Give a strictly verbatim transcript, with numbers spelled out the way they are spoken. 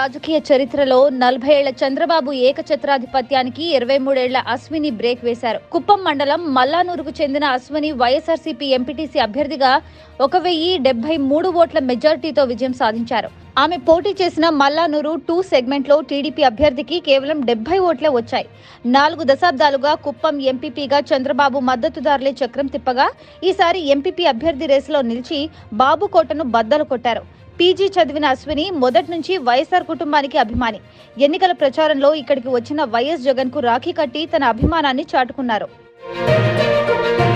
రాజకీయ చరిత్రలో నలభై ఏళ్ల చంద్రబాబు ఏకఛత్రాధిపత్యానికి ఇరవై మూడేళ్ల అశ్విని బ్రేక్ వేశారు. కుప్పం మండలం మల్లానూరుకు చెందిన అశ్విని వైఎస్ఆర్సీపీ ఎంపీటీసీ అభ్యర్థిగా ఒక వెయ్యి డెబ్బై మూడు ఓట్ల మెజార్టీతో విజయం సాధించారు. ఆమె పోటీ చేసిన మల్లానూరు టూ సెగ్మెంట్లో టీడీపీ అభ్యర్థికి కేవలం డెబ్బై ఓట్లే వచ్చాయి. నాలుగు దశాబ్దాలుగా కుప్పం ఎంపీపీగా చంద్రబాబు మద్దతుదారులే చక్రం తిప్పగా ఈసారి ఎంపీపీ అభ్యర్థి రేసులో నిలిచి బాబు కోటను బద్దలు కొట్టారు. పీజీ చదివిన అశ్విని మొదటి నుంచి వైఎస్ఆర్ కుటుంబానికి అభిమాని. ఎన్నికల ప్రచారంలో ఇక్కడికి వచ్చిన వైఎస్ జగన్ కు రాఖీ కట్టి తన అభిమానాన్ని చాటుకున్నారు.